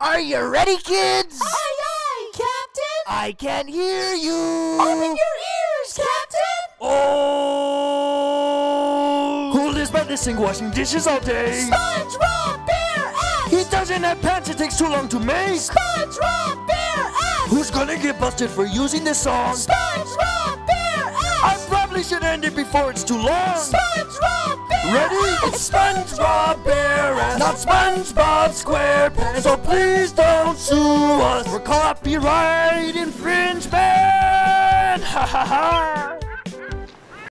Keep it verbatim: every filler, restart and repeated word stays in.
Are you ready, kids? Aye, aye, Captain! I can't hear you! Open your ears, Captain! Oh! Who lives by the sink washing dishes all day? SpongeBob Bear Ass! He doesn't have pants, it takes too long to make. SpongeBob Bear Ass! Who's gonna get busted for using this song? SpongeBob Bear Ass! I probably should end it before it's too long. SpongeBob Bear Ready? Ass! It's SpongeBob Bear Ass, not SpongeBob Square Pants. So please don't sue us for copyright infringement. Ha ha ha.